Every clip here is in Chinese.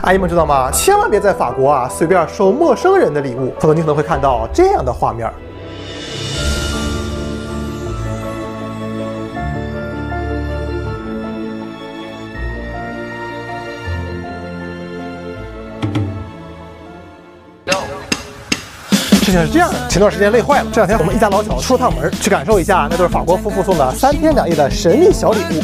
阿姨们知道吗？千万别在法国啊随便收陌生人的礼物，否则你可能会看到这样的画面。 事情是这样的，前段时间累坏了，这两天我们一家老小出了趟门，去感受一下那对法国夫妇送的3天2夜的神秘小礼物。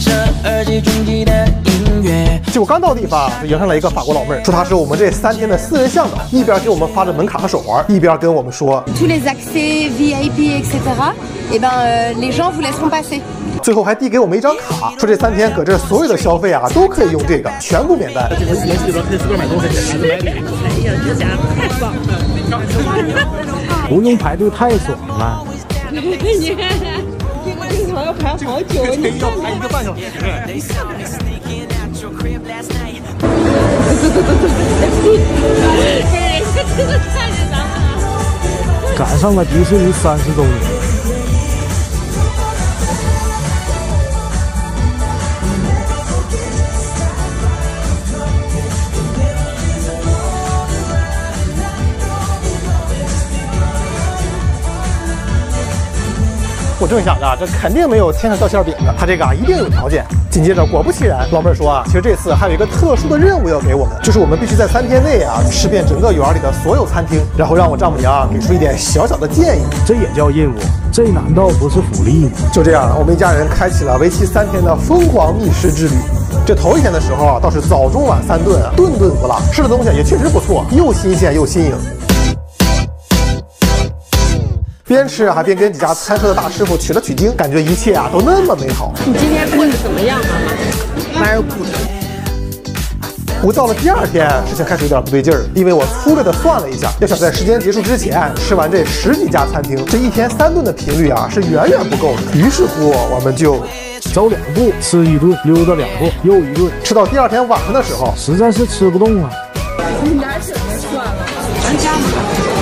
结果刚到地方，就迎上来一个法国老妹儿，说她是我们这3天的私人向导，一边给我们发着门卡和手环，一边跟我们说 tous les accès VIP etc. Et ben les gens vous laisseront passer。 最后还递给我们一张卡，说这3天搁这所有的消费啊都可以用这个，全部免单。这个游戏里边可以随便买东西，孩子买礼物。哎呀，这家伙太爽了！ 不用排队太爽了。 你这个镜头要排好久，你要排1个半小时。 赶上了迪士尼30周年。 我正想着，这肯定没有天上掉馅饼的，他这个啊一定有条件。紧接着，果不其然，老妹儿说啊，其实这次还有一个特殊的任务要给我们，就是我们必须在3天内啊吃遍整个园里的所有餐厅，然后让我丈母娘给出一点小小的建议。 这也叫任务？这难道不是福利吗？ 就这样，我们一家人开启了为期3天的疯狂觅食之旅。这头1天的时候啊，倒是早中晚3顿，顿顿不落，吃的东西也确实不错，又新鲜又新颖。 边吃还边跟几家餐车的大师傅取了取经，感觉一切啊都那么美好。 你今天过得怎么样，妈妈？Very good。 不过到了第2天，事情开始有点不对劲儿，因为我粗略的算了一下，要想在时间结束之前吃完这10几家餐厅，这1天3顿的频率啊是远远不够的。于是乎，我们就走2步吃1顿，溜达2步又1顿， 吃到第2天晚上的时候， 实在是吃不动了。 你哪整的算了？咱家嘛。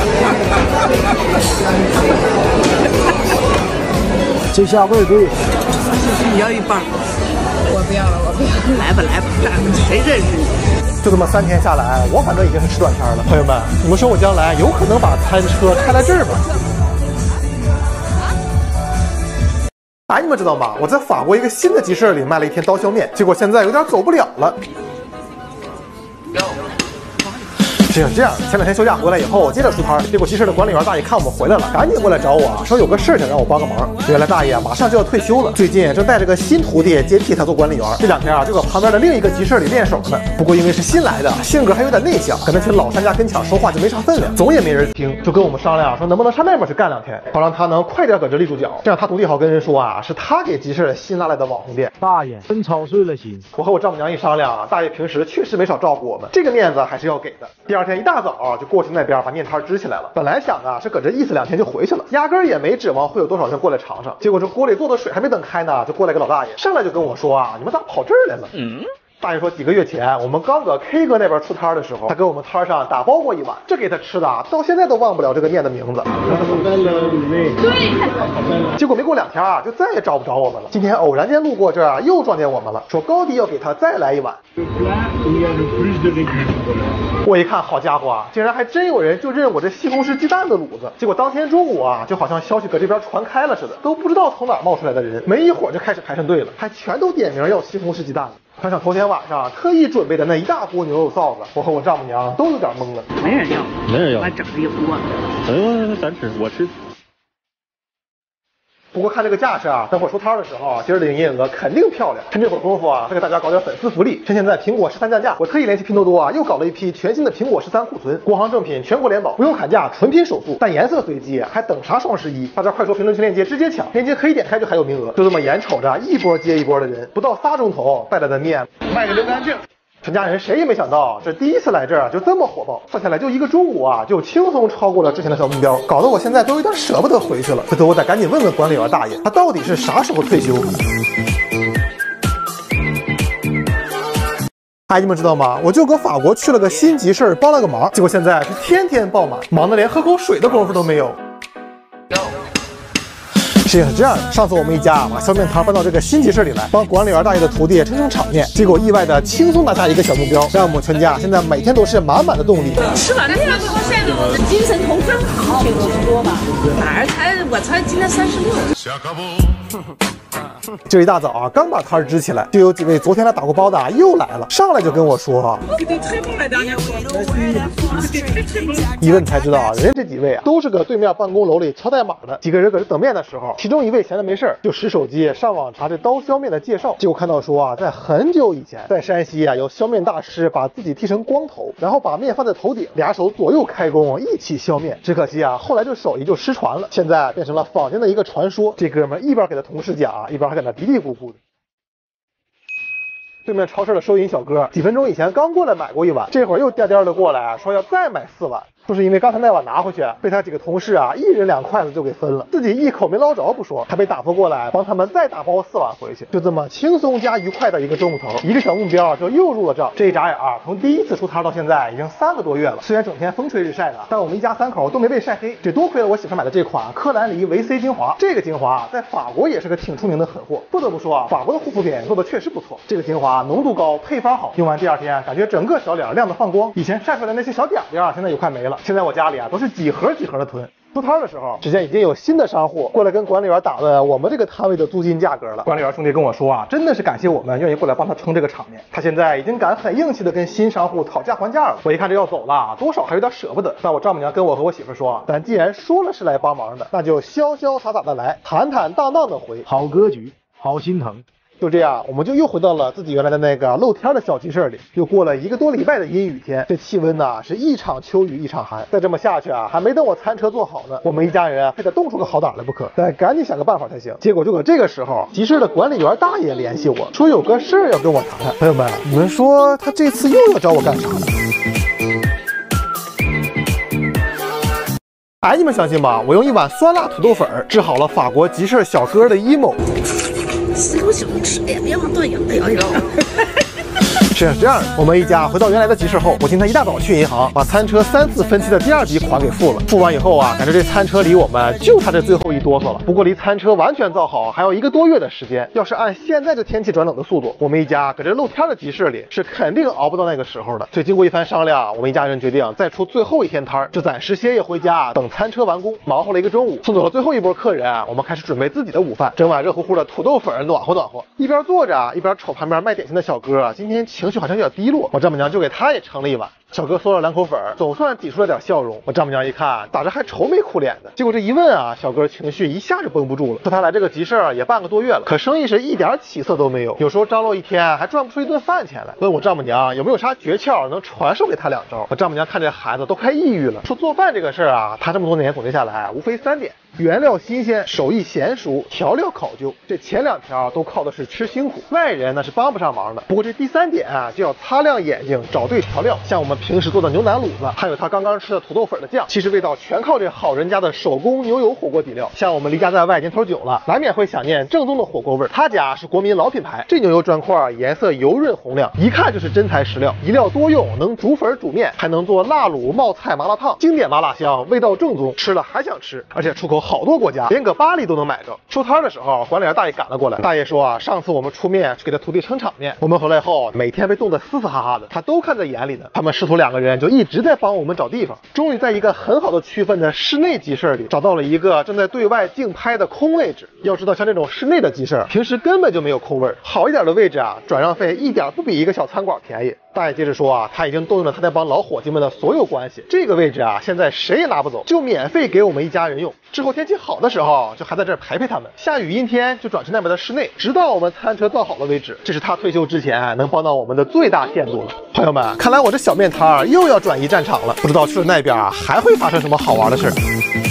这下味儿对。 你要一半，我不要了，我不要了。来吧来吧，谁认识你？ 就这么3天下来，我反正已经是吃断片了。朋友们，你们说我将来有可能把餐车开来这儿吗？哎，你们知道吗？我在法国一个新的集市里卖了1天刀削面，结果现在有点走不了了。 事情是这样，前2天休假回来以后，接着出摊，结果集市的管理员大爷看我们回来了，赶紧过来找我，说有个事情让我帮个忙。原来大爷马上就要退休了，最近正带着个新徒弟接替他做管理员。这2天啊，就搁旁边的另一个集市里练手呢。不过因为是新来的，性格还有点内向，跟那群老商家跟前说话就没啥分量，总也没人听，就跟我们商量说能不能上那边去干2天，好让他能快点搁这立住脚，这样他徒弟好跟人说啊，是他给集市新拉来的网红店。 大爷真操碎了心。 我和我丈母娘一商量啊，大爷平时确实没少照顾我们，这个面子还是要给的。第2天一大早就过去那边把面摊支起来了。本来想啊是搁这意思2天就回去了，压根儿也没指望会有多少人过来尝尝。结果这锅里做的水还没等开呢，就过来个老大爷，上来就跟我说啊，你们咋跑这儿来了？大爷说几个月前我们刚搁 K 哥那边出摊的时候，他给我们摊上打包过1碗，这给他吃的啊，到现在都忘不了这个面的名字。 对。 结果没过2天啊，就再也找不着我们了。今天偶然间路过这儿啊，又撞见我们了，说高低要给他再来1碗。我一看，好家伙啊，竟然还真有人就认我这西红柿鸡蛋的卤子。结果当天中午啊，就好像消息搁这边传开了似的，都不知道从哪冒出来的人，没一会儿就开始排上队了，还全都点名要西红柿鸡蛋了。穿上头天晚上特意准备的那一大锅牛肉臊子，我和我丈母娘都有点懵了。 没人要， 没人要， 还整了一锅。 咱吃，我吃。 不过看这个架势啊，等会儿出摊的时候，今儿的营业额肯定漂亮。趁这会儿功夫啊，再给大家搞点粉丝福利。趁现在苹果13降价，我特意联系拼多多啊，又搞了一批全新的苹果13库存，国行正品，全国联保，不用砍价，纯拼手速，但颜色随机，还等啥双11？大家快说评论区链接直接抢，链接可以点开就还有名额。就这么眼瞅着一波接一波的人，不到3钟头带来的面卖个溜干净。全家人谁也没想到，这第一次来这儿就这么火爆，算下来就1个中午啊，就轻松超过了之前的小目标，搞得我现在都有点舍不得回去了。回头我得赶紧问问管理员大爷，他到底是啥时候退休？阿姨们知道吗？我就搁法国去了个新集市，帮了个忙，结果现在是天天爆满，忙得连喝口水的功夫都没有。 事情是这样的，上次我们一家把削面摊搬到这个新集市里来，帮管理员大爷的徒弟撑撑场面，结果意外的轻松拿下一个小目标，让我们全家现在每天都是满满的动力。 吃完了呀，精神头真好。50多吧？哪儿才？我才今年36。 这一大早啊，刚把摊支起来，就有几位昨天来打过包的又来了，上来就跟我说，一问才知道啊，人家这几位啊都是搁对面办公楼里敲代码的。几个人搁这等面的时候，其中一位闲着没事就使手机上网查这刀削面的介绍，结果看到说啊，在很久以前，在山西啊有削面大师把自己剃成光头，然后把面放在头顶，俩手左右开弓一起削面。只可惜啊，后来这手艺就失传了，现在变成了坊间的一个传说。这哥们一边给他同事讲，一边还在那嘀嘀咕咕的。对面超市的收银小哥几分钟以前刚过来买过一碗，这会儿又颠颠的过来说要再买4碗，说是因为刚才那碗拿回去被他几个同事啊一人2筷子就给分了，自己一口没捞着不说，还被打发过来帮他们再打包4碗回去。就这么轻松加愉快的一个中午头，一个小目标就又入了账。这一眨眼啊，从第一次出摊到现在已经3个多月了。虽然整天风吹日晒的，但我们一家3口都没被晒黑。这多亏了我媳妇买的这款科兰黎维 C 精华，这个精华在法国也是个挺出名的狠货。不得不说啊，法国的护肤品做的确实不错。这个精华浓度高，配方好，用完第2天感觉整个小脸亮得放光，以前晒出来的那些小点点啊，现在也快没了。现在我家里啊都是几盒几盒的囤。出摊的时候，之前已经有新的商户过来跟管理员打问我们这个摊位的租金价格了。管理员兄弟跟我说啊，真的是感谢我们愿意过来帮他撑这个场面。他现在已经敢很硬气的跟新商户讨价还价了。我一看这要走了，多少还有点舍不得。但我丈母娘跟我和我媳妇说，咱既然说了是来帮忙的，那就潇潇洒洒的来，坦坦荡荡的回。 好格局，好心疼。 就这样，我们就又回到了自己原来的那个露天的小集市里。又过了1个多礼拜的阴雨天，这气温呢是一场秋雨一场寒。再这么下去啊，还没等我餐车做好呢，我们一家人啊非得动出个好歹来不可，得赶紧想个办法才行。结果就搁这个时候，集市的管理员大爷联系我说有个事儿要跟我谈谈。朋友们，你们说他这次又要找我干啥呢？哎，你们相信吗？我用1碗酸辣土豆粉治好了法国集市小哥的 emo。 谁都喜欢吃，哎呀，别往断营了。 是这样的，我们一家回到原来的集市后，我今天一大早去银行把餐车3次分期的第2笔款给付了。付完以后啊，感觉这餐车离我们就差这最后一哆嗦了。不过离餐车完全造好还有1个多月的时间，要是按现在这天气转冷的速度，我们一家搁这露天的集市里是肯定熬不到那个时候的。所以经过一番商量，我们一家人决定再出最后1天摊，就暂时歇业回家，等餐车完工。忙活了1个中午，送走了最后一波客人，我们开始准备自己的午饭，整碗热乎乎的土豆粉暖和暖和。一边坐着一边瞅旁边卖点心的小哥，今天情绪好像有点低落，我丈母娘就给他也盛了1碗。小哥嗦了2口粉，总算挤出了点笑容。我丈母娘一看，咋着还愁眉苦脸的？结果这一问啊，小哥情绪一下就绷不住了。说他来这个集市也半个多月了，可生意是一点起色都没有，有时候张罗1天还赚不出1顿饭钱来。问我丈母娘有没有啥诀窍能传授给他2招。我丈母娘看这孩子都快抑郁了，说做饭这个事儿啊，他这么多年总结下来，无非3点：原料新鲜，手艺娴熟，调料考究。这前2条都靠的是吃辛苦，外人那是帮不上忙的。不过这第3点啊，就要擦亮眼睛，找对调料。像我们平时做的牛腩卤子，还有他刚刚吃的土豆粉的酱，其实味道全靠这好人家的手工牛油火锅底料。像我们离家在外年头久了，难免会想念正宗的火锅味。他家是国民老品牌，这牛油砖块颜色油润红亮，一看就是真材实料，一料多用，能煮粉煮面，还能做辣卤冒菜麻辣烫，经典麻辣香，味道正宗，吃了还想吃。而且出口好多国家，连搁巴黎都能买着。收摊的时候，管理员大爷赶了过来，大爷说啊，上次我们出面是给他徒弟撑场面，我们回来后每天被冻得嘶嘶哈哈的，他都看在眼里呢。他们师徒2个人就一直在帮我们找地方，终于在一个很好的区分的室内集市里找到了一个正在对外竞拍的空位置。要知道像这种室内的集市平时根本就没有空位，好一点的位置啊，转让费一点不比一个小餐馆便宜。大爷接着说啊，他已经动用了他那帮老伙计们的所有关系，这个位置啊现在谁也拿不走，就免费给我们一家人用。之后天气好的时候就还在这儿陪陪他们，下雨阴天就转去那边的室内，直到我们餐车造好了为止。这是他退休之前能帮到我们的最大限度了。朋友们，看来我这小面摊又要转移战场了，不知道去了那边还会发生什么好玩的事。